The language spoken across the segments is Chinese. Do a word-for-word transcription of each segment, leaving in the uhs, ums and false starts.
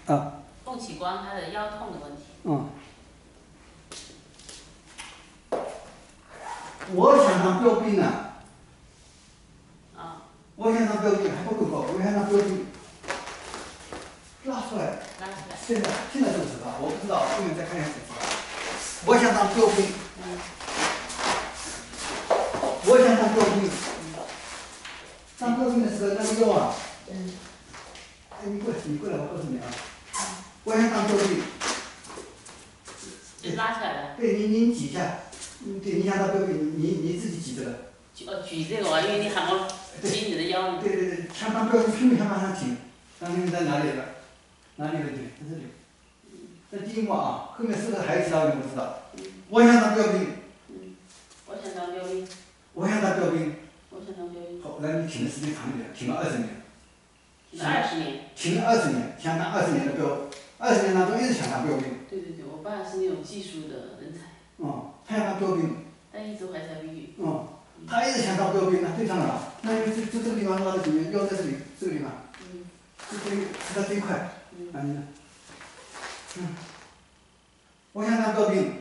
啊。 凤启光他的腰痛的问题。 嗯。我想当标兵呢。 啊。 我想当标兵还不够高，我想当标兵。拉出来。 拉出来。 现在现在就知道，我不知道，后面再看一下就知道。我想当标兵。 嗯。 我想当标兵。当标兵的时候那个腰啊。 嗯。 哎，你过来，你过来，我告诉你啊。我想当标兵。 就拉出来了。 对，你你挤一下。嗯，对，你想当标兵，你你自己挤这个。 举哦举这个啊，因为你喊我挤你的腰。 对对对，想当标兵，拼命想往上挺。当兵在哪里了？哪里的对？在这里。这第一幕啊，后面是不是还有其他人不知道？我想当标兵。 嗯。我想当标兵。 我想当标兵。 我想当标兵。 好，那你挺的时间长一点，挺了二十年。 挺了二十年。 挺了二十年，想当二十年的标，二十年当中一直想当标兵。 对对对，我爸是那种技术的人才。 嗯，他想当标兵。 但一直怀才不遇。 嗯，他一直想当标兵，那对上了。那就就这个地方拉的里面，腰在这里，这个地方。 嗯。 这这是他这一块。 嗯。 啊，你呢？嗯。我想当标兵。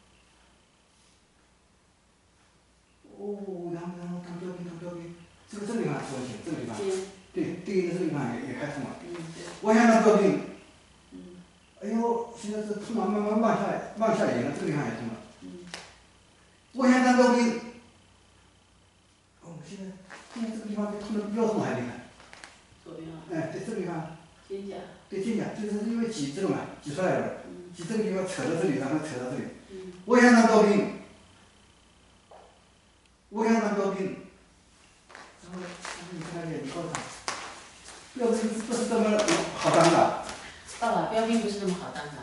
哦，然后然后当标兵当标兵，这个这个地方说一下，这个地方。对，对应的这个地方也也开通了。 嗯，对。 我想当标兵。 嗯。 哎呦，现在是痛到慢慢往下往下延了，这个地方也痛了。 嗯。 我想当标兵。哦，现在现在这个地方比痛的腰痛还厉害。 左边啊。 哎，对这个地方。 肩胛。对肩胛，就是因为挤这个嘛，挤出来了。 嗯。 挤这个地方扯到这里，然后扯到这里。 嗯。 我想当标兵。我想当标兵。然后呢？然后你跟他讲，你告诉他，标兵不是这么好当的。 爸爸，标兵不是这么好当的。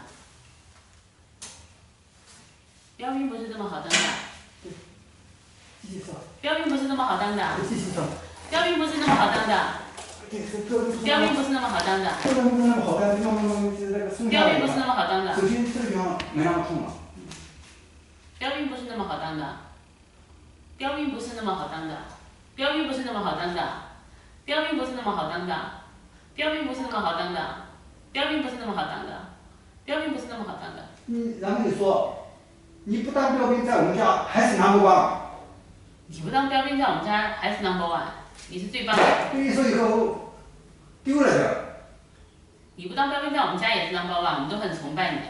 标兵不是这么好当的。 对。继续说。 标兵不是这么好当的。 继续说。 标兵不是那么好当的。 对，标兵。 标兵不是那么好当的。 标兵不是那么好当，慢慢慢慢就是那个松下来。 标兵不是那么好当的。 首先这个地方没那么痛了。 标兵不是那么好当的。标兵不是那么好当的。标兵不是那么好当的。标兵不是那么好当的。标兵不是那么好当的。标兵不是那么好当的。标兵不是那么好当的。 你然后你说，你不当标兵在我们家还是 number one。 你不当标兵在我们家还是 number one， 你是最棒的。 对你说以后丢了的。 你不当标兵在我们家也是 number one， 我们都很崇拜你。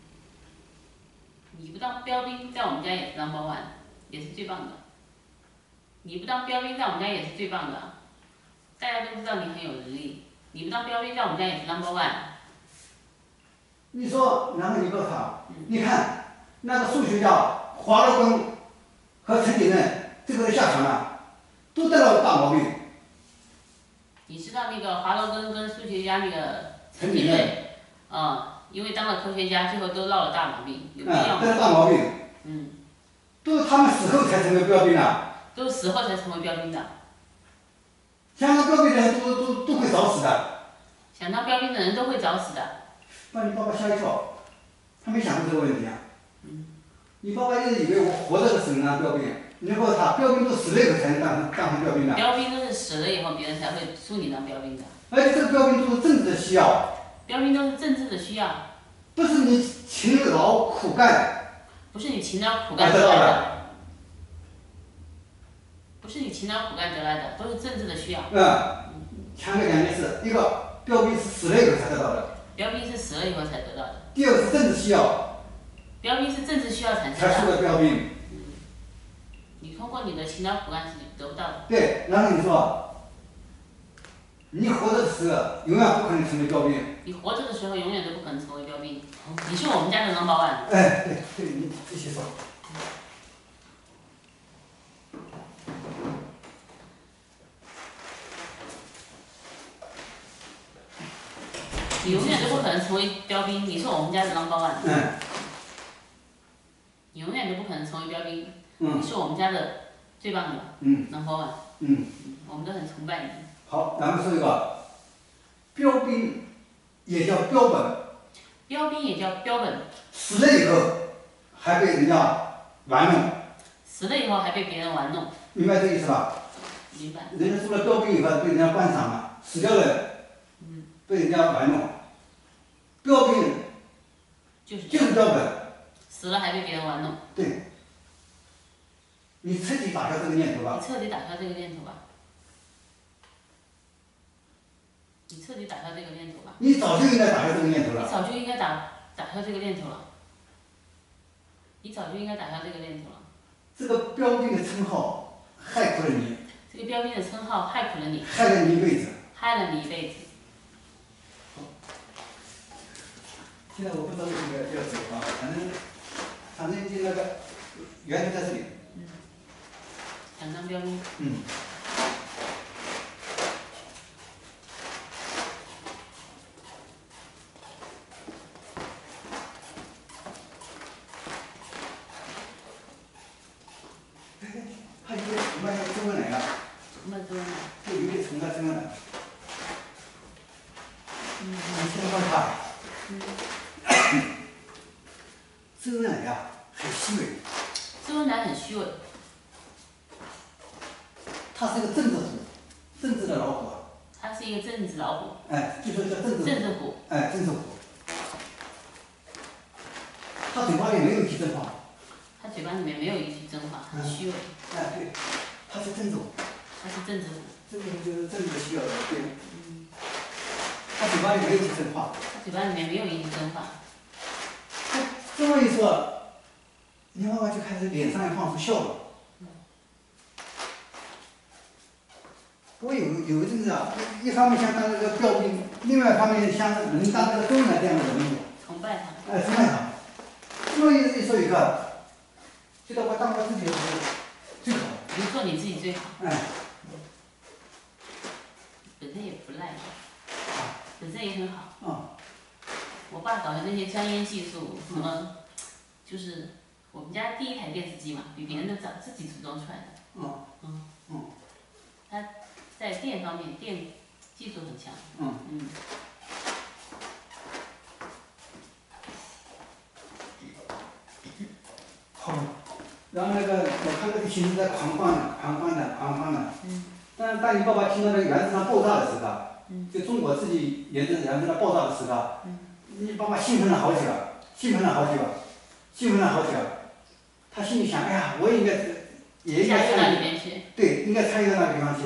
你不当标兵在我们家也是 number one， 也是最棒的。你不当标兵在我们家也是最棒的，大家都知道你很有能力。你不当标兵在我们家也是 number one。 你说，然后你告诉他，嗯、你看那个数学家华罗庚和陈景润这个人下场了，都得了大毛病。 你知道那个华罗庚跟数学家那个陈景润，啊、嗯，因为当了科学家，最后都落了大毛病，有必要吗？ 嗯，得了大毛病。 嗯。 都是他们死后才成为标兵的。 都是死后才成为标兵的。 想当标兵的人都都都会早死的。 想当标兵的人都会早死的。 把你爸爸吓一跳，他没想过这个问题啊。 嗯。 你爸爸一直以为我活着的时候当标兵，你告诉他，标兵都死了以后才能当当成标兵的。 标兵都是死了以后，别人才会收你当标兵的。 而且这个标兵都是政治的需要。 标兵都是政治的需要。 不是你勤劳苦干。 不是你勤劳苦干得来的。不是你勤劳苦干得来的，都是政治的需要。 嗯。强调两件事，一个标兵是死了以后才得到的。 标兵是死了以后才得到的。 第二个是政治需要。 标兵是政治需要产生的。 才出的标兵。 嗯。你通过你的勤劳苦干是得不到的。 对，然后你说，你活着的时候永远不可能成为标兵。 你活着的时候永远都不可能成为标兵。你是我们家的 number one。 哎，对对，你继续说。 你永远都不可能成为标兵，你是我们家的 number one。 嗯。 你永远都不可能成为标兵， 嗯。 你是我们家的最棒的。 嗯。 number one。 嗯。 我们都很崇拜你。 好，咱们说一个，标兵也叫标本。 标兵也叫标本。 死了以后还被人家玩弄。 死了以后还被别人玩弄。 明白这意思吧？ 明白。 人家做了标兵以后被人家观赏了，死掉了。 嗯。 被人家玩弄。 就是就是标本。 死了还被别人玩弄。 对。你彻底打消这个念头吧。 你彻底打消这个念头吧。你彻底打消这个念头吧。 你早就应该打消这个念头了。 你早就应该打打消这个念头了。你早就应该打消这个念头了。 这个标兵的称号害苦了你。 这个标兵的称号害苦了你。 害了你一辈子。 害了你一辈子。 现在我不知道这个要走啊，反正反正就那个源头在这里。 嗯。想当标兵。 嗯。他有点崇拜那个周恩来了。 崇拜周恩来。 就有点崇拜周恩来。 嗯。 你听说他？ 嗯。 周恩来呀，很虚伪。 周恩来很虚伪。 他是个政治虎，政治的老虎啊。 他是一个政治老虎。 哎，就说叫政治。 政治虎。 哎，政治虎。他嘴巴里没有一句真话。 他嘴巴里面没有一句真话，很虚伪。 哎，对，他是政治虎。 他是政治虎。 这个就是政治需要的，对。嗯。他嘴巴里没有一句真话。 他嘴巴里面没有一句真话。 他这么一说，你妈妈就开始脸上也放出笑容。我有有一阵子啊，一方面想当那个标兵，另外一方面想能当那个周恩来这样的人物。 崇拜他。 哎，崇拜他。这么一一说一个，觉得我当我自己是最好。 你做你自己最好。 哎。 本身也不赖。本身也很好。 嗯。 我爸搞的那些专业技术，什么，就是我们家第一台电视机嘛，比别人的早，自己组装出来的。 嗯。 嗯。 嗯。 他在电方面，电技术很强。 嗯。 嗯。 好，然后那个我看那个情绪在狂欢的，狂欢的，狂欢的。 嗯。 但当你爸爸听到那个原子弹爆炸的时候， 嗯。 就中国自己研制原子弹爆炸的时候， 嗯。 你爸爸兴奋了好久，兴奋了好久，兴奋了好久。他心里想，哎呀，我也应该，也应该参与。对，应该参与到那个地方去。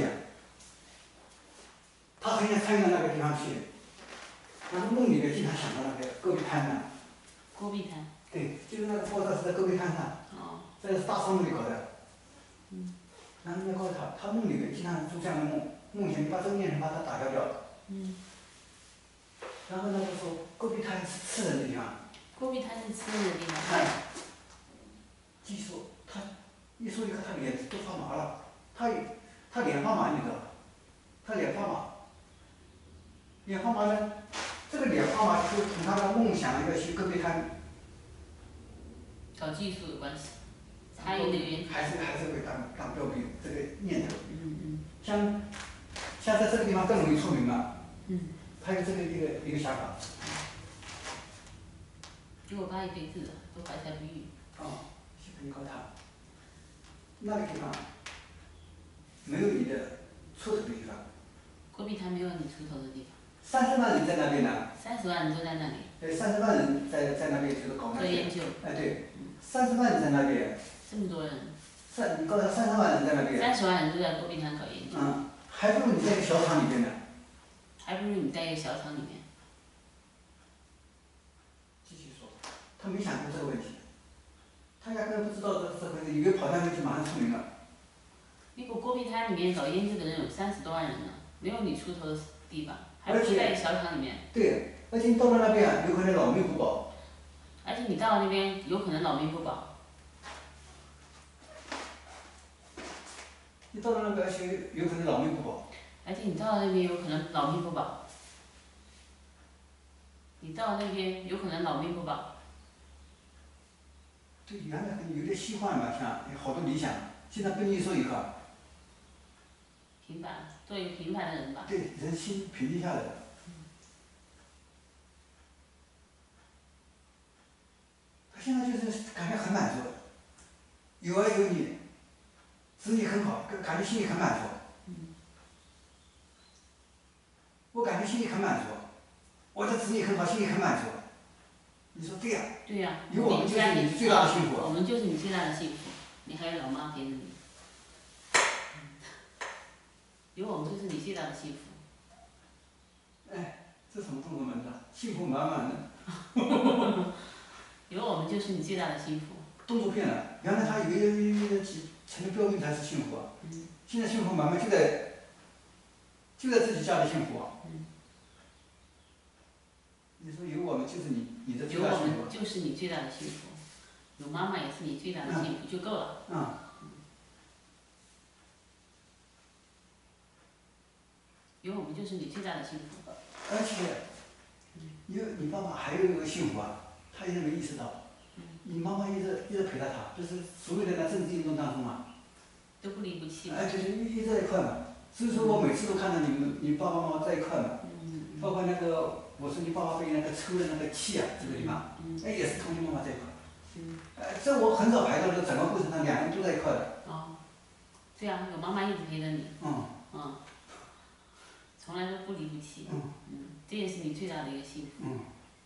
他很想参与到那个地方去，然后梦里面经常想到那个戈壁滩上。 戈壁滩。 对，就是那个爆炸是在戈壁滩上，在大沙漠里搞的。 嗯。 然后那告诉他，他梦里面经常做这样的梦，梦见你把这个念头把它打消掉。 嗯。 然后那个时候，戈壁滩是吃人的地方。 戈壁滩是吃人的地方。 哎。记住，他一说一个，他脸都发麻了，他他脸发麻，你知道吧？他脸发麻。脸发麻呢，这个脸发麻就同他的梦想要去戈壁滩。 搞技术有关系。参与那个研究。 还是还是会当当标兵这个念头。 嗯嗯。 像像在这个地方更容易出名嘛。 嗯。 他有这个一个一个想法。 给我爸一辈子的，都怀才不遇。 哦，你告诉他，那个地方没有你的出头的地方。 戈壁滩没有你出头的地方。 三十万人在那边呢。 三十万人都在那里。 对，三十万人在在那边就是搞那做研究。 哎对。三十万人在那边。 这么多人。 三，你告诉他三十万人在那边。 三十万人都在戈壁滩搞研究。 嗯，还不如你在一个小厂里边呢。 还不如你在一个小厂里面。 继续说，他没想过这个问题，他压根不知道这这回事，以为跑上去就马上出名了。 那个戈壁滩里面搞研究的人有三十多万人呢，没有你出头的地方，还不如在一个小厂里面。 对，而且你到了那边有可能老命不保。 而且你到了那边有可能老命不保。 你到了那边而且有可能老命不保。 而且你到了那边有可能老命不保。你到那边有可能老命不保。 对，原来跟你有点虚幻嘛，像好多理想，现在跟你说以后。 平凡，做一个平凡的人吧。 对，人心平静下来了。他现在就是感觉很满足，有儿有女，子女很好，感觉心里很满足。 嗯。 我感觉心里很满足，我的子女很好，心里很满足。 你说对呀、 对呀、 有我们就是家里你最大的幸福啊我们就是你最大的幸福，你还有老妈陪着你，有我们就是你最大的幸福。 哎，这什么动作门的？幸福满满的。 有我们就是你最大的幸福。 动作变了，原来他以为成了标兵才是幸福啊， 嗯现在幸福满满就在就在自己家里幸福啊。 嗯你说有我们就是你你的最有我大幸福们。就是你最大的幸福，有妈妈也是你最大的幸福，就够了。 啊、 有我们就是你最大的幸福。 而且，因为你爸爸还有一个幸福啊，他也没意识到，你妈妈一直一直陪着他，就是所有的在政治运动当中啊， 都不离不弃。 哎，就是一一直在一块嘛。所以说我每次都看到你们你爸爸妈妈在一块嘛， 嗯包括那个我说你爸爸被那个抽的那个气啊，这个地方， 嗯哎也是同你妈妈在一块。 嗯。 哎，这我很少排到这整个过程上两个人都在一块的。 哦，对啊，有妈妈一直陪着你。 嗯。 嗯。从来都不离不弃。 嗯。 嗯，这也是你最大的一个幸福。 嗯。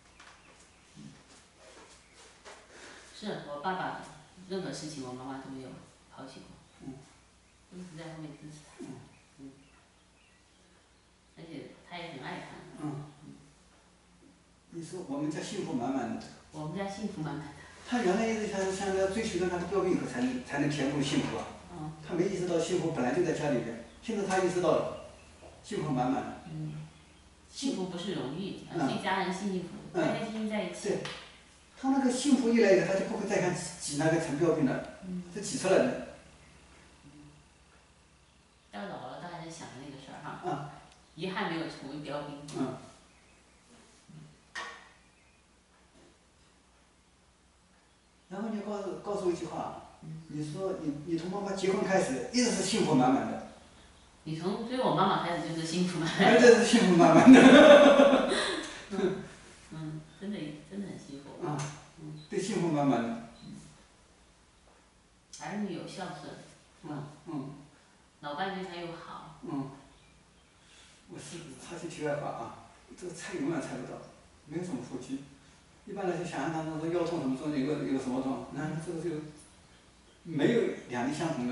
是我爸爸，任何事情我妈妈都没有抛弃过。 嗯。 都是在后面支持他。 嗯。 嗯。而且他也很爱他。 嗯。你说我们家幸福满满的。 我们家幸福满满的。 他原来一直想想要追求的那个标兵以后才能才能填补幸福啊。 嗯。 他没意识到幸福本来就在家里边，现在他意识到了，幸福满满的。 嗯。幸福不是荣誉， 嗯而是一家人幸幸福福、开开心心在一起。 对。他那个幸福一来以后，他就不会再看挤那个成标兵了， 嗯。 是挤出来的。 到老了，他还在想着那个事儿哈。 嗯。 遗憾没有成为标兵。 嗯。然后你告诉告诉我一句话，你说你你从妈妈结婚开始一直是幸福满满的。 你从追我妈妈开始就是幸福满满。 哎，这是幸福满满的。 嗯。嗯，真的真的很幸福。 啊。 嗯。 对，幸福满满的。 儿女有孝顺。 嗯。嗯。 老伴对他又好。 嗯。我是插句题外话啊，这个猜永远猜不到，没有什么福气。一般来说，想象当中说腰痛什么说有个有个什么痛，那这个就没有两地相同的，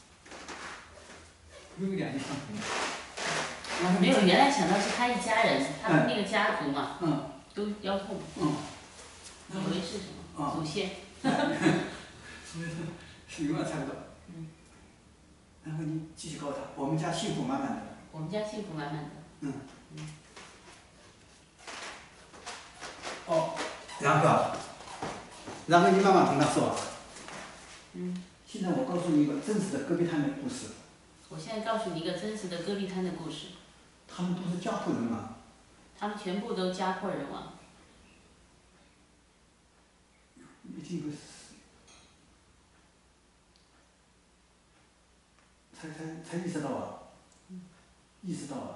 没有两地相同的。 没有，原来想到是他一家人，他们那个家族嘛， 嗯。 都腰痛。 嗯。 以为是什么？祖先。 所以说是永远猜不到。 嗯。 然后你继续告诉他，我们家幸福满满的。 我们家幸福满满的。 嗯。 嗯。 哦，然后啊，然后你慢慢跟他说。 嗯。 现在我告诉你一个真实的戈壁滩的故事。 我现在告诉你一个真实的戈壁滩的故事。 他们都是家破人亡。 他们全部都家破人亡。 一定会死。才才才意识到啊。 嗯。 意识到啊。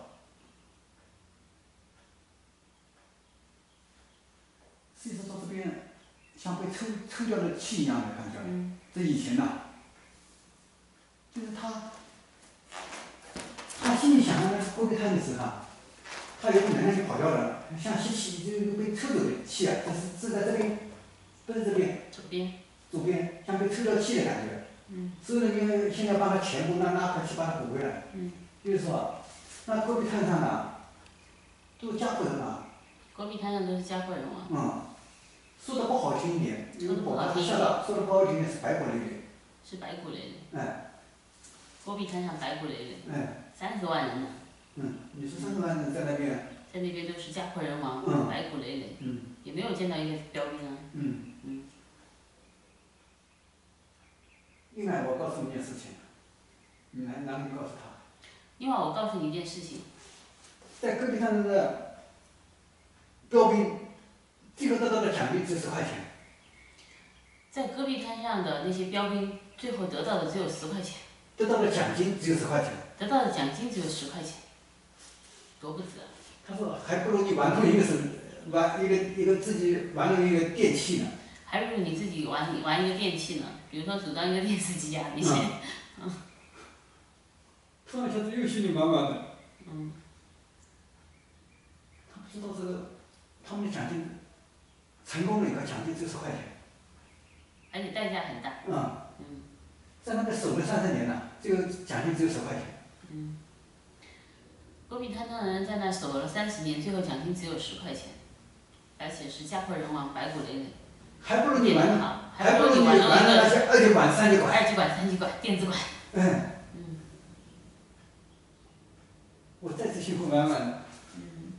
意识到这边像被抽抽掉的气一样的感觉。 嗯。 这以前呐、就是他，他心里想的戈壁滩的时候啊，他有能量就跑掉了，像吸气就被抽走的气啊，这是是在这边，不是这边。 左边。 左边像被抽掉气的感觉。 嗯。 所以呢，你现在帮他全部拉拉块气把它补回来。 嗯。 就是说，那戈壁滩上呢，都是家破人亡。 戈壁滩上都是家破人亡。 嗯。说的不好听一点，因为我好听。 说的说的不好听点是白骨累累。 是白骨累累。 哎。 戈壁滩上白骨累累。 哎。 三十万人呢。 嗯，你说三十万人在那边。 在那边都是家破人亡， 嗯。 白骨累累。 嗯。 也没有见到一个标兵啊。 嗯。 嗯。 另外，我告诉你一件事情，你来，然后你告诉他。 另外，我告诉你一件事情。 在戈壁滩的标兵，最后得到的奖励只有十块钱。 在戈壁滩上的那些标兵，最后得到的只有十块钱。 得到的奖金只有十块钱。 得到的奖金只有十块钱，多不值啊！ 他说还不如你玩出一个是玩一个一个自己玩了一个电器呢。 还不如你自己玩玩一个电器呢，比如说组装一个电视机啊那些。嗯。 突然一下子又心里满满的。 嗯。 他不知道这个，他们的奖金成功了以后奖金只有十块钱。 而且代价很大。 嗯。 嗯。 在那边守了三十年了，这个奖金只有十块钱。 嗯。戈壁滩上的人在那守了三十年，最后奖金只有十块钱，而且是家破人亡，白骨累累。 还不如你玩， 还不如你玩那些二级馆、三级馆。 二级馆、三级馆、电子馆。 嗯。 嗯。 我再次幸福满满的。 嗯。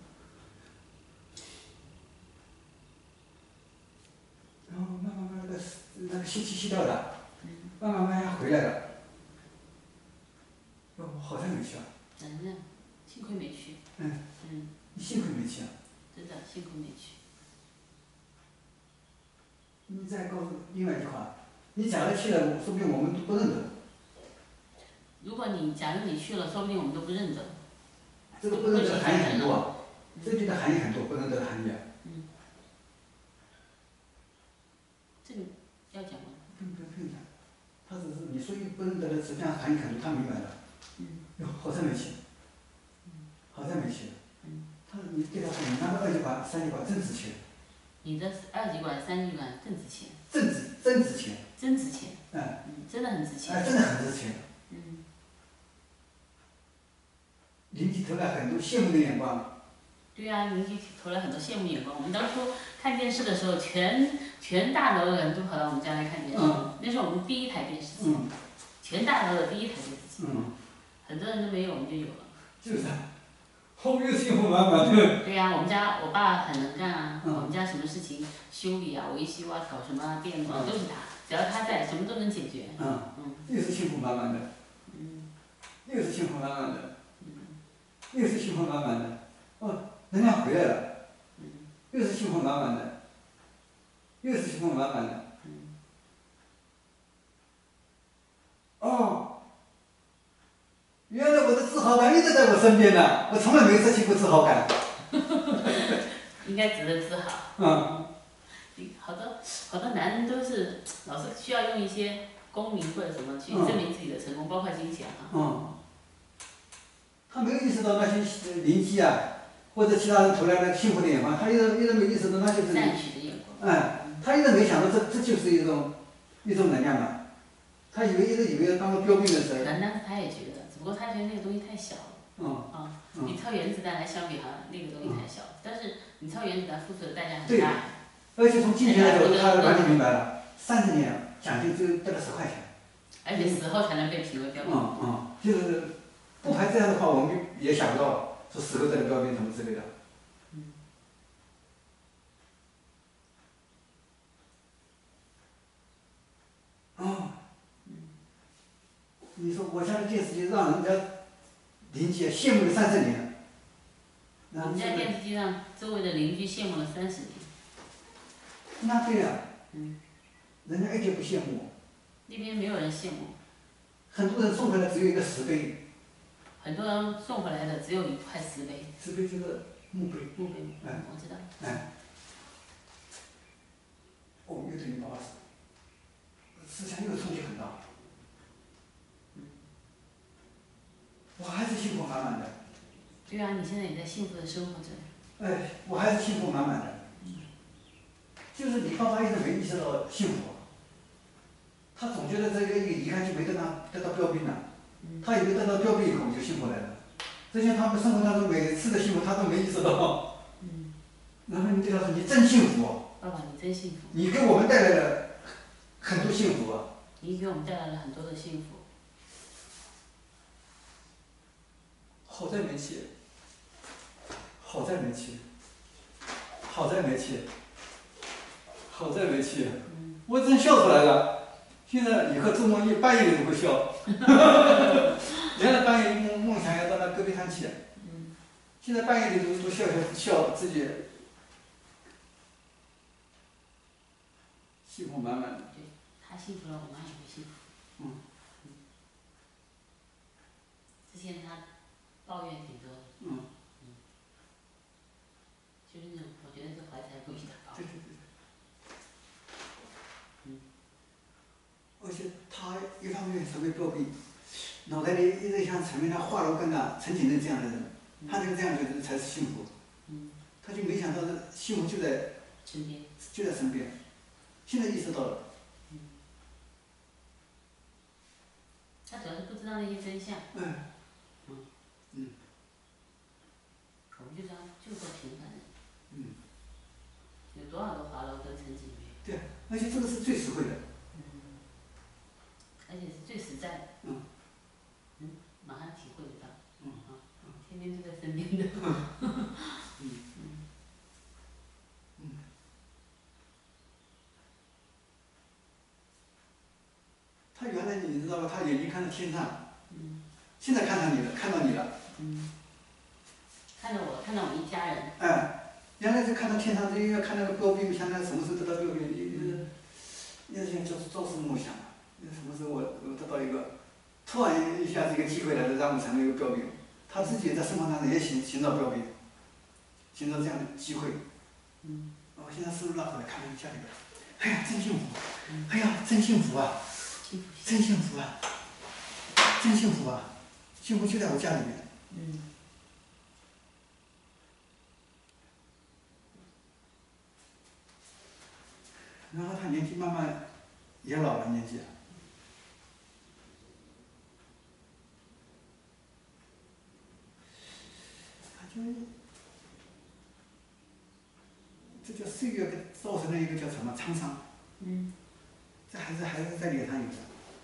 然后慢慢慢那个那个吸气吸掉了，慢慢慢慢回来了。哦，好在没去啊。 真的，幸亏没去。 嗯。 嗯。 你幸亏没去啊。 真的，幸亏没去。 你再告诉另外一句话，你假如去了，说不定我们都不认得。 如果你假如你去了，说不定我们都不认得。 这个不认得含义很多啊，这句的含义很多，不认得的含义啊。 嗯。这个要讲吗？ 不用不用不用讲，他只是你说一不认得的，实际上含义很多，他明白了。 嗯。 哟，好在没去。 嗯。 好在没去。 嗯。 他说你对他说你那个二级馆、三级馆真值钱。 你的二级馆、三级馆更值钱。 真值真值钱。 真值钱。 嗯。 嗯，真的很值钱。 哎，真的很值钱。 嗯。 邻居投来很多羡慕的眼光。 对呀、啊，邻居投来很多羡慕眼光。我们当初看电视的时候，全全大楼的人都跑到我们家来看电视。 嗯。 那是我们第一台电视机。 嗯。 全大楼的第一台电视机。 嗯。 很多人都没有，我们就有了。 就是啊。后面又幸福满满的。 对呀、啊，我们家我爸很能干啊， 嗯、 我们家什么事情修理啊、维修啊、搞什么电脑、 嗯、 都是他，只要他在，什么都能解决。 嗯。 嗯。 又是幸福满满的。 嗯。 又是幸福满满的。 嗯。 又是幸福满满的。哦，人家回来了。 嗯。 又是幸福满满的。又是幸福满满的。 嗯。 哦。原来我的自豪感一直在我身边呢，我从来没失去过自豪感。 应该值得自豪。 嗯。 好多好多男人都是老是需要用一些功名或者什么去证明自己的成功，嗯、包括金钱哈。 嗯。他没有意识到那些邻居啊，或者其他人投来的幸福的眼光，他一直一直没意识到那就是。 赞许的眼光。 哎，他一直没想到这这就是一种一种能量嘛，他以为一直以为当个标兵的时候。 可能他也觉得。不过他觉得那个东西太小了。 嗯。 啊， 嗯、 你超原子弹来相比哈，那个东西太小，嗯、但是你超原子弹付出的代价很大。 对。而且从金钱来说，他完全明白了，三十年奖金只得了十块钱。 而且死后才能被评为标兵。 嗯嗯，就是不排这样的话，我们也想不到说死后得了标兵什么之类的。 嗯。 哦。你说我家的电视机让人家邻居羡慕了三十年。 我们家电视机让周围的邻居羡慕了三十年。 那对呀、啊。 嗯。 人家一点不羡慕。 那边没有人羡慕。 很多人送回来只有一个石碑。 很多人送回来的只有一块石碑。 石碑就是墓碑。 墓碑。 哎。 我知道。 哎。哦，又对你爸爸思想又冲击很大。我还是幸福满满的。 对啊，你现在也在幸福的生活着。 哎，我还是幸福满满的。 嗯。 就是你爸爸一直没意识到幸福，他总觉得这个一离开就没得到得到标兵了， 嗯、 他以为得到标兵以后就幸福来了，这些他们生活当中每次的幸福他都没意识到。 嗯。 然后你对他说：“你真幸福。” 爸爸，你真幸福。 你给我们带来了很多幸福啊。 你给我们带来了很多的幸福。 好在没去，好在没去，好在没去，好在没去， 嗯、 我真笑出来了。现在以后做梦一半夜里都会笑。原来半夜梦梦想要到那戈壁滩去， 嗯、 现在半夜里都都笑笑笑自己，幸福满满的。 对，他幸福了，我们也会幸福。 嗯。 嗯。之前他抱怨挺多的。 嗯。 嗯。就是那种，我觉得这怀才不遇的高。 对对对。 嗯。 而且他一方面成为标兵，脑袋里一直想成为那华罗庚啊、陈景润这样的人，他这个这样的人才是幸福。 嗯。 他就没想到这幸福就在身边。 就在身边。现在意识到了。 嗯。他主要是不知道那些真相。 嗯。 嗯。 嗯。 我们就这样，就做平凡人。 嗯。 有多少个华罗庚层级没有？ 对，而且这个是最实惠的。 嗯。而且是最实在的。 嗯。 嗯，马上体会得到。 嗯。 啊，天天就在身边的。 嗯。嗯。嗯。他原来你知道吧？他眼睛看着天上。 嗯。 现在看到你了，看到你了。 嗯。看到我，看到我们一家人。 哎，原来是看到天上，这个看那个标兵，想那什么时候得到标兵？你你你现在就是朝思暮想，你什么时候我我得到一个，突然一下子一个机会来了，让我成为一个标兵。他自己在生活当中也寻寻找标兵，寻找这样的机会。 嗯。 我现在是不是拉回来看看家里边？哎呀，真幸福！哎呀，真幸福啊！真幸福啊！真幸福啊！幸福就在我家里面。 嗯。 然后他年纪慢慢也老了，年纪。他就，这叫岁月给造成了一个叫什么创伤？ 嗯。 这还是还是在脸上有的。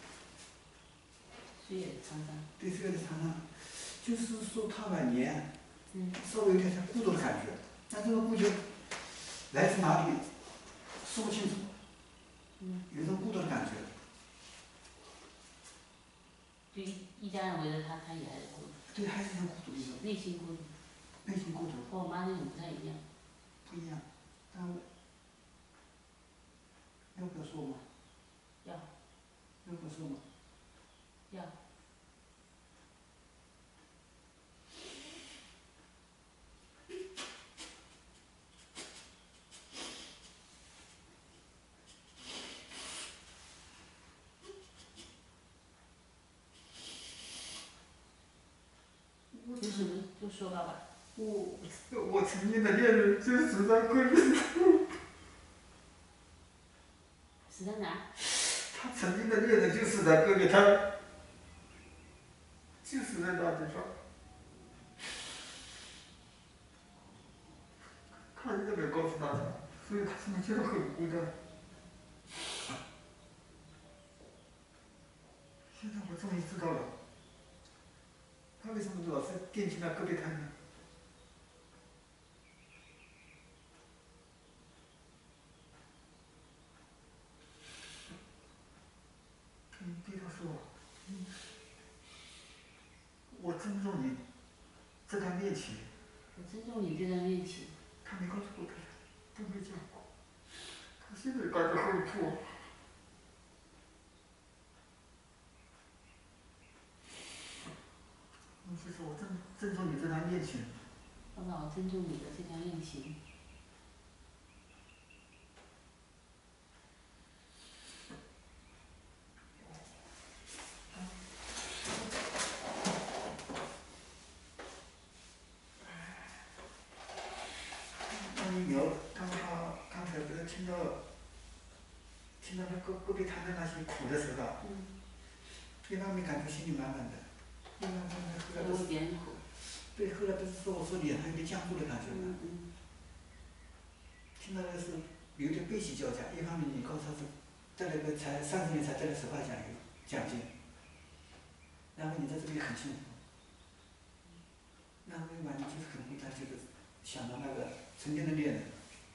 岁月的沧桑。 对岁月的沧桑，就是说他晚年， 嗯， 稍微有点像孤独的感觉，但这个孤独来自哪里，说不清楚。 嗯。 有一种孤独的感觉。 就一一家人围着他，他也还是孤独。 对，还是很孤独的。 内心孤独。 内心孤独。 和我妈那种不太一样。 不一样，但我要不要说吗？ 要。 要不要说吗？ 要。有什么就说吧吧。 我我曾经的恋人就死在隔壁。 死在哪？ 他曾经的恋人就死在隔壁，他就死在那地方。他一直没告诉大家，所以他现在觉得很孤单。现在我终于知道了，他为什么老是惦记那隔壁摊呢？你对他说，我尊重你这段恋情。 我尊重你这段恋情。 他没告诉过他，都没讲过。他现在感觉很苦。你是说我尊尊重你这段恋情。 爸爸，我尊重你的这段恋情。 你聊，刚他刚才不是听到，听到那隔隔壁摊的那些苦的时候， 嗯。 一方面感觉心里满满的，一方面后来不是， 为别人苦。 对，后来不是说我说脸上有点僵住的感觉吗？ 嗯嗯。 听到的是有点悲喜交加，一方面你告诉他是带了个才三十年才带了十块奖奖金，然后你在这里很幸福，然后一晚你就是很孤单，就是想到那个曾经的恋人，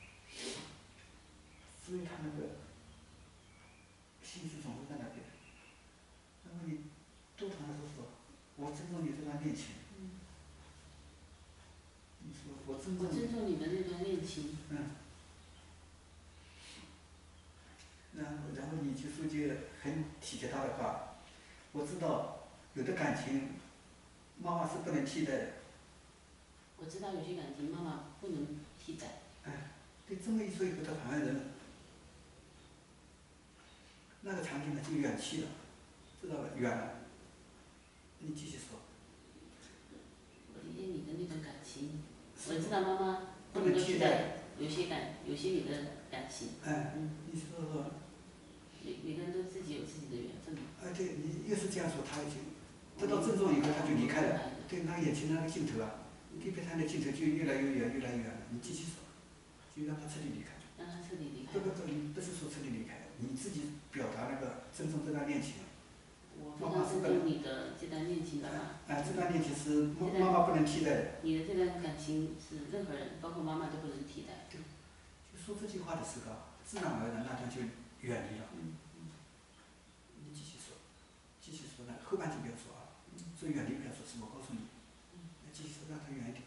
所以他那个心思总是在那边。然后你多谈的时候说，我尊重你这段恋情。 嗯。 你说我尊我重你。 尊重你的那段恋情。 嗯。然后，然后你就说句很体贴他的话，我知道有的感情，妈妈是不能替代的。 我知道有些感情妈妈不能替代。 哎，对，这么一说以后，他反而人，那个场景呢就远去了，知道吧？远了。你继续说。 我理解你的那种感情，我知道妈妈不能不能替代。 有些感，有些你的感情。 哎， 嗯。 你说说。 每每个人都自己有自己的缘分嘛。 啊，对，你越是这样说，他已经得到尊重以后，他就离开了。对，那个眼前的那个镜头啊，离开他的镜头就越来越远，越来越远了。你继续说，就让他彻底离开。 让他彻底离开。 不不不，你不是说彻底离开，你自己表达那个尊重这段恋情。 我非常尊重你的这段恋情的嘛。 啊，这段恋情是妈妈妈不能替代的。 你的这段感情是任何人，包括妈妈都不能替代。 对，就说这句话的时候，自然而然那段就远离了。 嗯嗯。 你继续说，继续说那后半句不要说啊，说远离不要说，是我告诉你。那继续说，让他远一点。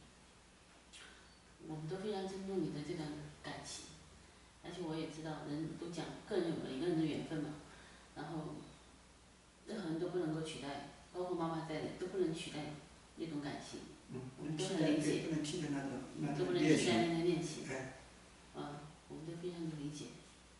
我们都非常尊重你的这段感情，而且我也知道，人都讲个人有每个人的缘分嘛，然后任何人都不能够取代，包括妈妈在内都不能取代那种感情。 嗯， 我们都很理解。 不能替代那种那都不能种恋替代那情。 段恋情。 哎。 啊，我们都非常的理解。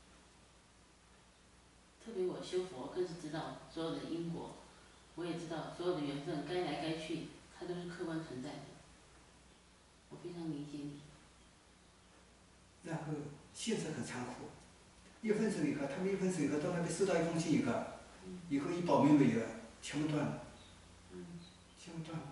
特别我修佛更是知道所有的因果，我也知道所有的缘分该来该去，它都是客观存在的。我非常理解你。 然后现实很残酷，一分手以后，他们一分手以后到那边收到一封信以后，以后一保密没有，全部断了。 嗯。 全部断了。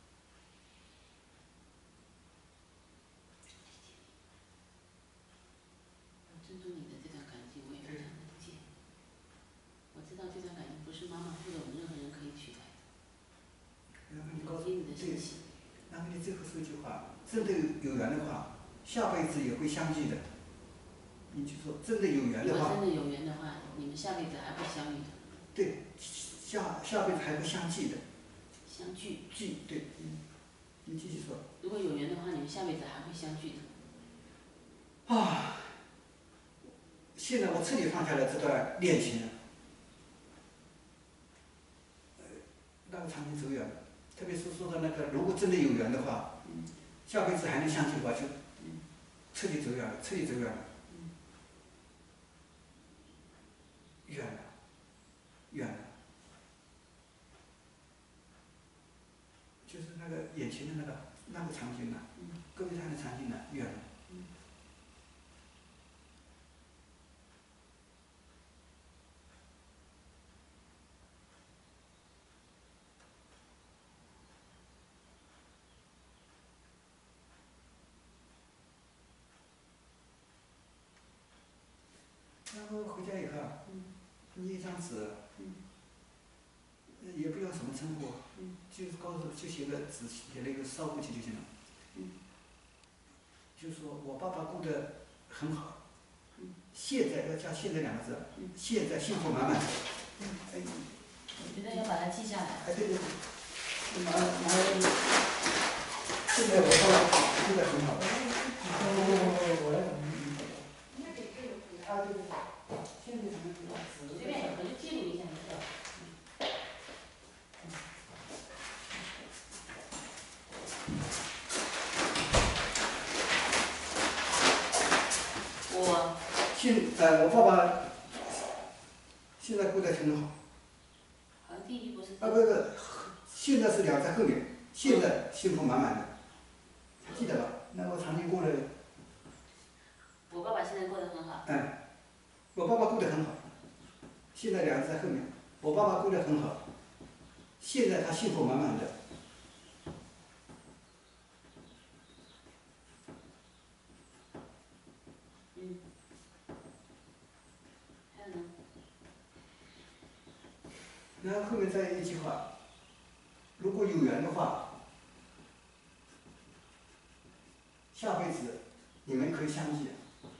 我尊重你的这段感情，我也非常理解。我知道这段感情不是妈妈或者我们任何人可以取代的。 然后你告诉理解你的对心情。 然后你最后说一句话，真的有缘的话，下辈子也会相聚的。你就说真的有缘的话。 如果真的有缘的话，你们下辈子还会相遇的。 对，下下辈子还会相聚的。 相聚。 聚，对。 嗯。 你继续说。 如果有缘的话，你们下辈子还会相聚的。 啊。现在我彻底放下了这段恋情了。呃，那个长情走远了，特别是说到那个，如果真的有缘的话， 嗯。 下辈子还能相聚的话，就嗯。 彻底走远了，彻底走远了。 嗯。 远了，远了。就是那个眼前的那个那个场景呢，各位看的场景呢，远了。 嗯。 然后回家以后，你一张纸，也不要什么称呼，就是告诉就写个纸，写了一个捎过去就行了。就说我爸爸过得很好，现在要加现在两个字，现在幸福满满。哎。 我觉得要把它记下来。 哎，对对对。马马上，现在我爸爸现在很好。我我我来。啊对对。现在什么？ 随便，我就记录一下就知道。我。 现呃，我爸爸现在过得挺好。 好像第一不是。 啊不不，现在是两在后面，现在幸福满满的，记得吧？那我曾经过了。 我爸爸现在过得很好。 嗯，我爸爸过得很好，现在两个在后面。我爸爸过得很好，现在他幸福满满的。 嗯。还有呢？ 然后后面再一句话，如果有缘的话，下辈子你们可以相聚。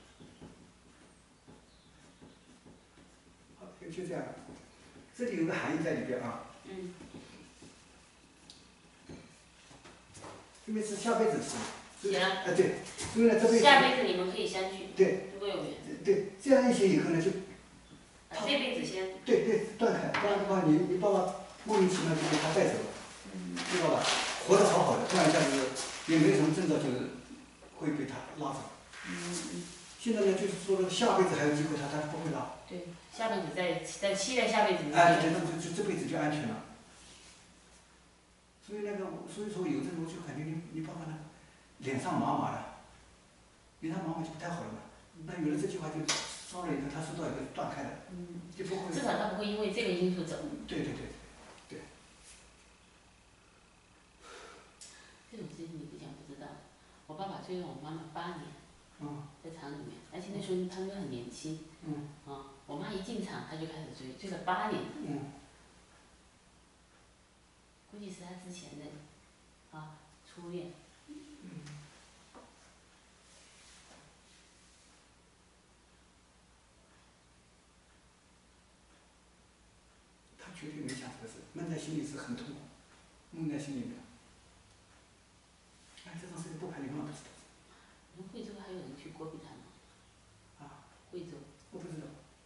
好，就这样。这里有个含义在里边啊。 嗯。 因为是下辈子是。 写了。 哎对，因为呢这辈子。 下辈子你们可以相聚。 对。 如果有缘。 对，这样一写以后呢就。 啊，这辈子先。对对，断开，不然的话你你爸爸莫名其妙就被他带走了，知道吧？活得好好的，突然一下子也没有什么征兆，就是会被他拉走。 嗯嗯。 现在呢，就是说下辈子还有机会，他他不会拉。 对，下辈子再再期待下辈子。 哎，对，那就就这辈子就安全了。所以那个，所以说有的时候就感觉你你爸爸呢，脸上麻麻的， 因为他妈妈就不太好了嘛。那有了这句话就烧了以后，他收到以后断开了， 嗯， 就不会。 至少他不会因为这个因素走。 对对对对。 这种事情你不讲不知道。我爸爸追了我妈妈八年， 嗯， 在厂里面，而且那时候他们都很年轻。 嗯。 啊，我妈一进厂他就开始追，追了八年。 嗯。 估计是他之前的，啊，初恋。 嗯。他绝对没想这个事，闷在心里是很痛苦，闷在心里面。哎，这种事情不排你妈不知道。 你们贵州还有人去戈壁滩吗？ 啊。 贵州。 我不知道。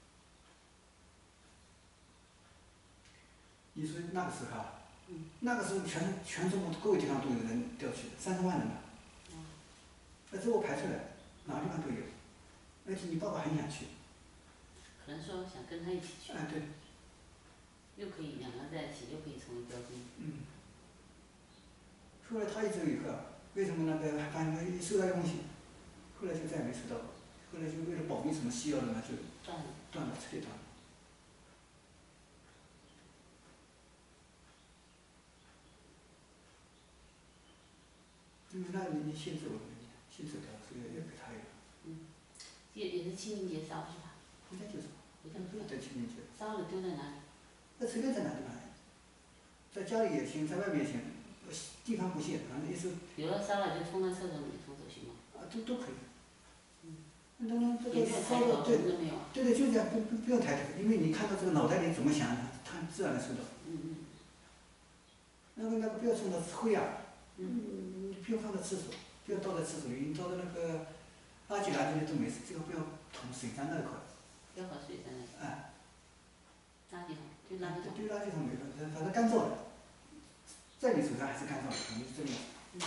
你说那个时候啊， 嗯， 那个时候全全中国各个地方都有人调去的，三十万人呢。 嗯。 那这我排出来，哪个地方都有。而且你爸爸很想去。 可能说想跟他一起去。 哎，对。 又可以两个人在一起，又可以成为标兵。 嗯。后来他一走以后啊，为什么那个反正一收到一封信，后来就再也没收到过。后来就为了保密什么西药的嘛，就断了。 断了，彻底断了。因为那你你先走了，先走掉了，所以要给他一个。 嗯，也也是清明节烧是吧？ 回家就烧。 回家就烧。 在清明节。 烧了丢在哪里？ 那随便在哪地方，在家里也行，在外面也行，地方不限，反正意思。 比如说烧了就冲到厕所里面冲走行吗？ 啊，都都可以。 嗯。 那那这个烧的对，对对，就这样，不不不用抬头，因为你看到这个脑袋里怎么想，他自然能收到。 嗯嗯。 那个那个不要冲到灰啊。 嗯。 你不要放到厕所，不要倒在厕所里，你倒在那个垃圾垃圾里都没事，这个不要捅水站那一块。 不要把水在那里。 哎。 垃圾桶，丢垃圾桶。 丢垃圾桶没事，反正干燥的，在你手上还是干燥的，肯定是这个。 嗯。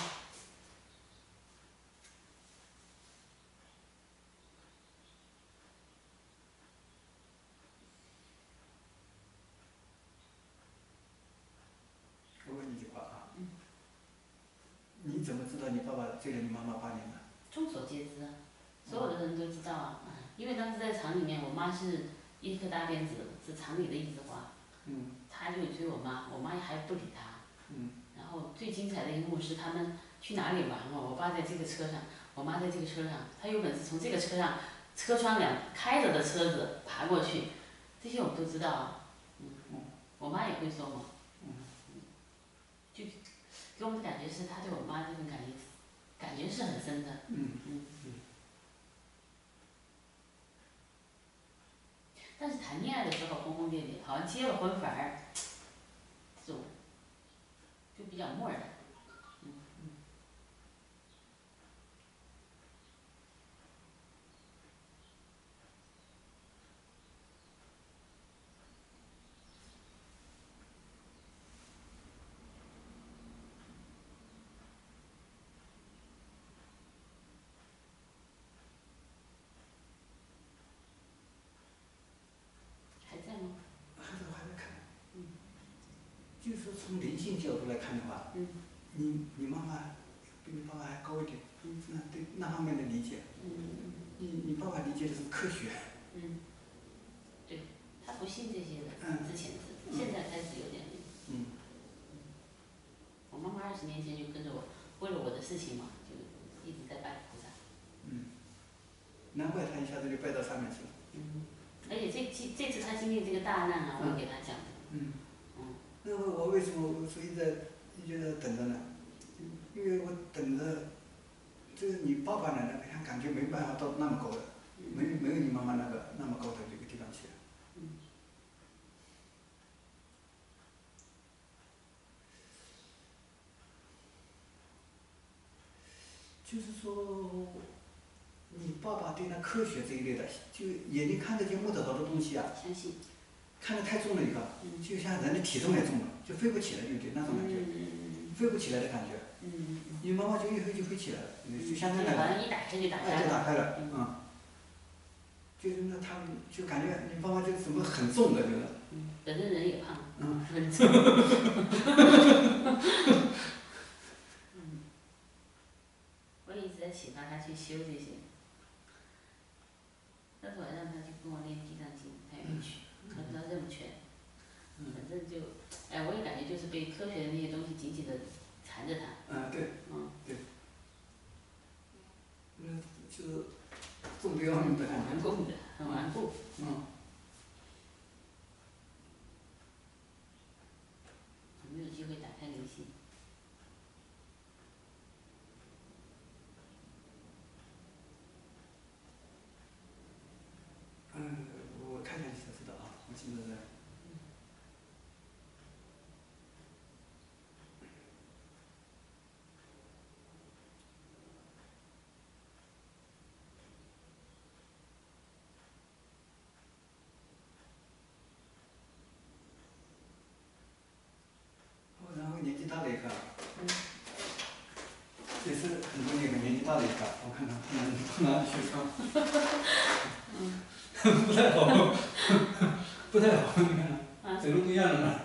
我问你一句话啊。 嗯。 你怎么知道你爸爸追了你妈妈八年的？ 众所皆知，所有的人都知道啊。因为当时在厂里面，我妈是一颗大辫子，是厂里的一枝花。 嗯。 他就追我妈，我妈还不理他。 嗯。 然后最精彩的一幕是他们去哪里玩了，我爸在这个车上，我妈在这个车上，他有本事从这个车上车窗两开着的车子爬过去，这些我们都知道啊。嗯。我妈也会说嘛。 嗯。 就给我们的感觉是他对我妈这份感觉，感觉是很深的。 嗯。 嗯。但是谈恋爱的时候轰轰烈烈，好像结了婚反而，这种，就比较漠然。嗯嗯。还在吗？ 还在，我还在看。 嗯。 就是说从灵性角度来看的话。 嗯。 你你妈妈比你爸爸还高一点。 嗯。 那对那方面的理解。 嗯嗯。 你你爸爸理解的是科学。 嗯。对，他不信这些的。 嗯。 之前是，现在开始有点。 嗯。 我妈妈二十年前就跟着我，为了我的事情嘛，就一直在拜菩萨。 嗯。难怪他一下子就拜到上面去了。 嗯。而且这这这次他经历这个大难啊，我也给他讲的。 嗯。 嗯。 那么我为什么我说一直一直在等着呢？ 嗯。 因为我等着，就是你爸爸呢，那个感觉没办法到那么高的，没没有你妈妈那个那么高的这个地方去。 嗯。 就是说，你爸爸对那科学这一类的，就眼睛看得见摸得到的东西啊。 相信。 看得太重了以后，就像人的体重也重了，就飞不起来，对不对？那种感觉。 嗯。 飞不起来的感觉。 嗯。 你妈妈就一飞就飞起来了，就像那个。 好像一打开就打开了。 哎，就打开了，嗯。就是那他们就感觉你爸爸就什么很重的，就是。 嗯，本身人也胖。 嗯。 很重。嗯。我也一直在启发他去修这些。 被科学的那些东西紧紧的缠着他。 嗯，对， 嗯， 对。嗯，就是中标你不看。 顽固的，很顽固。 嗯。 没有机会打开灵性。 嗯，我看看才知道啊，我记得是。然后年纪大了一个， 嗯， 也是很多年个年纪大了一个，我看看不能不能去看， 嗯， 不太好，不太好，你看， 啊， 走路不一样了呢。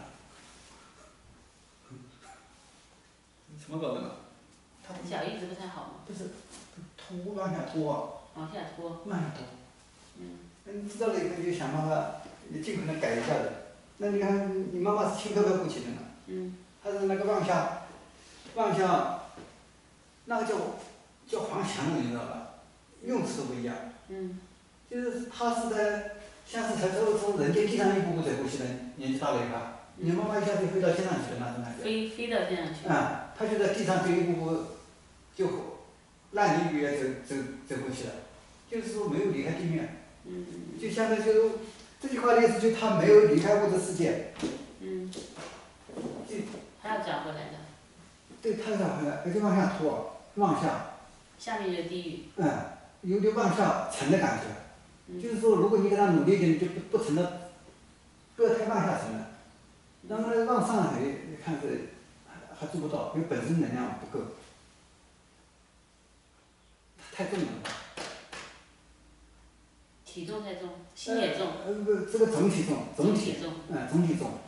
怎么搞的呢？他脚一直不太好吗？ 不是，拖往下拖。 往下拖。 往下拖。 嗯。 嗯，知道了以后就想办法，你尽可能改一下的。那你看，你妈妈是轻飘飘过去的呢。 嗯。 她是那个往下，往下，那个叫叫黄翔的，你知道吧？用词不一样。 嗯。 就是她是在，像是才从从人间地上一步步走过去的，年纪大了一个。你妈妈一下就飞到天上去了，那是那个。 飞飞到天上去。 啊，她就在地上就一步步，就烂泥里面走走走过去了，就是说没有离开地面。 嗯。 就相当于就这句话的意思，就他没有离开物质世界。 嗯。 就。 还要转回来的。 对，他转回来，而且往下拖，往下。 下面就是地狱。 嗯，有点往下沉的感觉。 嗯。 就是说，如果你给他努力一点，就不不沉的，不要太往下沉了。然后呢，往上还看是还还做不到，因为本身能量不够，太重了。 体重太重，心也重。 呃，这个这个总体重，总体重。 嗯，总体重。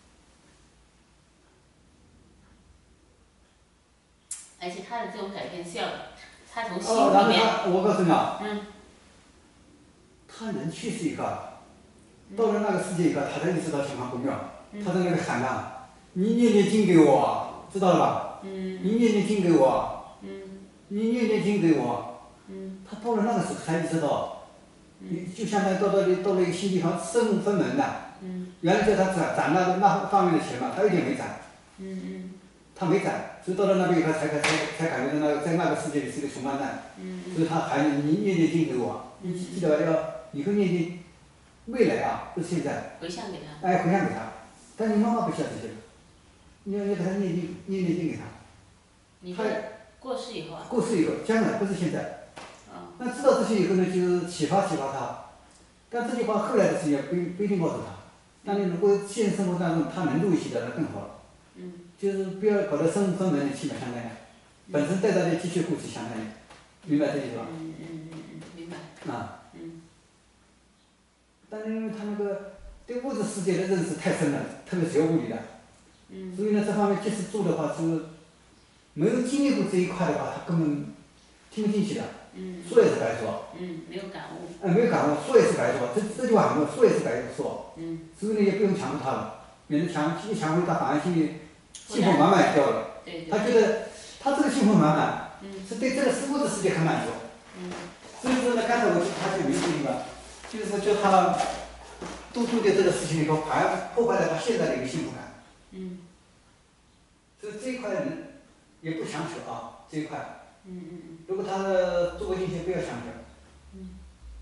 而且他的这种改变是要，他从心哦，然后里面。 他，我告诉你啊。 嗯。 他能去世一个，到了那个世界以后，他才意识到情况不妙，他在那里喊呐：“你念念经给我，知道了吧？ 嗯。 你念念经给我。 嗯。 你念念经给我。” 嗯。 他到了那个时候才意识到，你就相当于到到了到了一个新地方，身无分文的。 嗯。 原来叫他攒攒那那方面的钱嘛，他一点没攒。 嗯嗯。 他没攒，所以到了那边以后才才才感觉到那个在那个世界里是个穷光蛋。 嗯。 所以他喊你，你念念经给我，你记得要以后念经，未来啊，不是现在。 回向给他。 哎，回向给他，但你妈妈不需要这些，你要要给他念经，念念经给他。 你说过世以后啊？ 过世以后，将来不是现在。 啊。 那知道这些以后呢，就是启发启发他，但这句话后来的事情不不一定告诉他。但你如果现实生活当中他能入一些的，那更好了。 嗯。 就是不要搞得身无分文的，起码相当于，本身带他的积蓄过去相当于，明白这意思吧？ 嗯嗯嗯嗯，明白。 啊。 嗯。 但是因为他那个对物质世界的认识太深了，特别学物理的。 嗯。 所以呢，这方面即使做的话，是没有经历过这一块的话，他根本听不进去的。 嗯。 说也是白说。 嗯，没有感悟。 哎，没有感悟，说也是白说，这这句话很多，说也是白说。 嗯。 所以呢，也不用强迫他了，免得强一强迫他，反而心里幸福满满掉了。 对对。 他觉得他这个幸福满满， 嗯。 是对这个物质世界很满足。 嗯。 所以说呢，刚才我就他就没注意吧，就是说叫他多做点这个事情以后，反而破坏了他现在的一个幸福感。 嗯。 所以这一块人也不强求啊，这一块。 嗯嗯嗯。 如果他做过进去，不要强求。 嗯。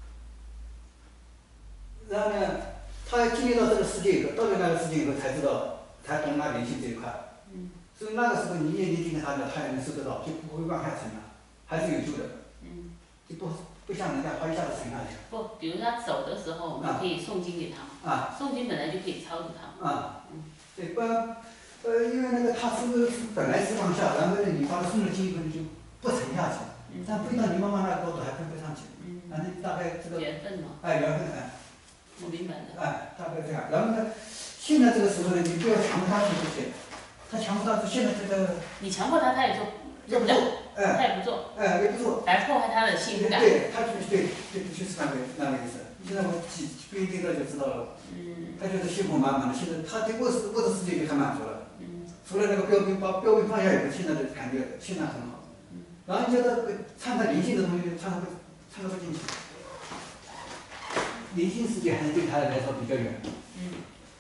然后呢，他经历到这个世界以后，到了那个世界以后才知道，才懂那灵性这一块。 嗯。 所以那个时候你念念经给他呢，他也能收得到，就不会往下沉了，还是有救的。 嗯。 就不不像人家他一下子沉下去。 不，比如他走的时候，我们可以诵经给他。 啊。 诵经本来就可以超度他。 啊。 嗯。 对，不然，呃，因为那个他是本来是往下，然后呢，你把他送了经以后，你就不沉下去。 嗯。 但飞到你妈妈那个高度还飞不上去。 嗯。 反正大概这个。 缘分嘛。 哎，缘分哎。 我明白的。 哎，大概这样。然后呢，现在这个时候呢，你不要强迫他做这些，他强迫他做，现在这个。 你强迫他，他也做。 也不做，哎。 他也不做。 哎，也不做。 来破坏他的幸福感。 对，他就对对，就是那个那个意思。现在我几不一对了就知道了。 嗯。 他就是幸福满满的，现在他对物质物质世界就很满足了。 嗯。 除了那个标兵，把标兵放下以后，现在的感觉现在很好。然后你觉得掺杂灵性的东西，掺杂不掺杂不进去。灵性世界还是对他来说比较远。 嗯。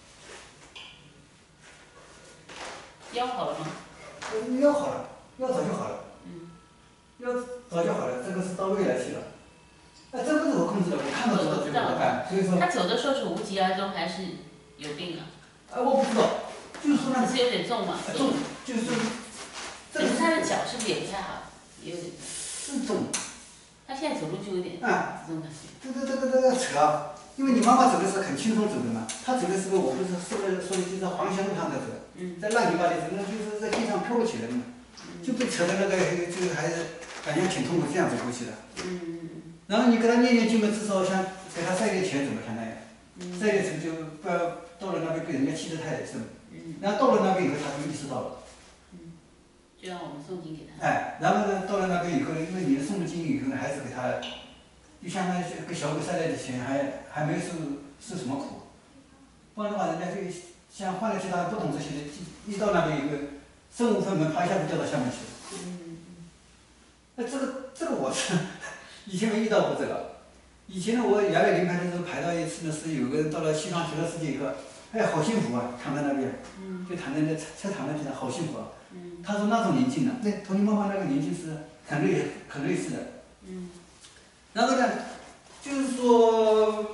腰好了吗？ 腰好了，腰早就好了。 嗯。 腰早就好了，这个是到未来去了。哎，这不是我控制的，我看到走到最后哎，所以说。 他走的时候是无疾而终还是有病啊？ 哎，我不知道，就是说呢。 只是有点重嘛。 重，就是。 可是他的脚是不是也不太好？也有点。 是重。 他现在走路就有点。 啊。 这种感觉。 这个这个这个扯，因为你妈妈走的是很轻松走的嘛，她走的时候我不是说的说的就是黄泉路上在走，在烂泥巴里走，那就是在地上飘不起来的嘛，就被扯的那个就还是感觉挺痛苦，这样走过去的。然后你给他念念经嘛，至少像给他塞点钱怎么相当于，塞点钱就不要到了那边被人家气得太深，然后到了那边以后他就意识到了。 就让我们诵经给他。 哎，然后呢，到了那边以后呢，因为你诵了经以后呢，还是给他，就相当于给小鬼塞来的钱还还没有受受什么苦，不然的话人家就像换了其他不懂这些的，一到那边以后，身无分文，啪一下子掉到下面去了。 嗯。 那这个这个我是以前没遇到过这个，以前呢我原来临排的时候排到一次呢，是有个人到了西方极乐世界以后，哎好幸福啊，躺在那边，就躺在那才躺在地上，好幸福啊。他说那种宁静呢，那同你妈妈那个宁静是很类很类似的。 嗯。 然后呢，就是说，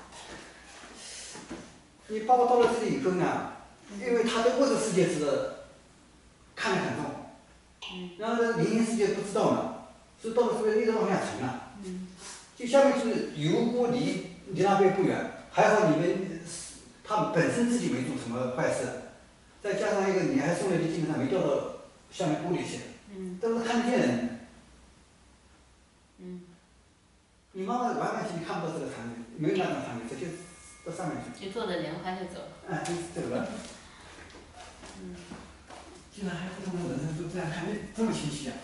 你爸爸到了这里以后呢，因为他对物质世界是看得很重，然后呢灵性世界不知道嘛，所以到了这边一直往下沉了。就下面是油锅离离那边不远，还好你们他本身自己没做什么坏事，再加上一个你还送来的基本上没掉到下面锅里去，都是看得见人。 嗯。 你妈妈完完全全看不到这个场景，没有那种场景，直接到上面去。 就坐着莲花就走了。 哎，就走了。 嗯。 竟然还不同的人生都这样看，这么清晰啊！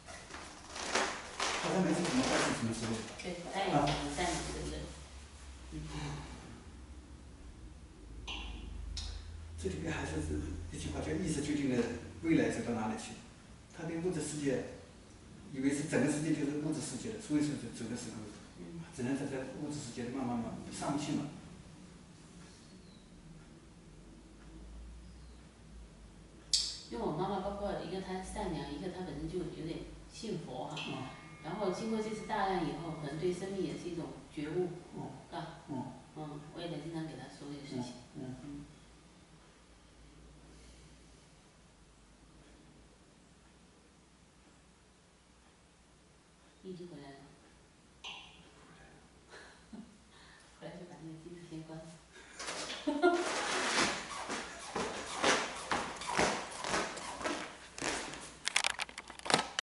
好像没做什么坏事，什么时候？ 对，他也很善良的人。嗯。 这里边还是一句话叫意识究竟的未来走到哪里去？他对物质世界以为是整个世界就是物质世界的，所以说走的时候，只能在这物质世界慢慢慢上不去嘛。 因为我妈妈包括一个她善良，一个她本身就有点信佛哈、啊，然后经过这次大难以后，可能对生命也是一种觉悟，是吧？嗯。嗯，我也得经常给她说这个事情。嗯。嗯。一直回来了。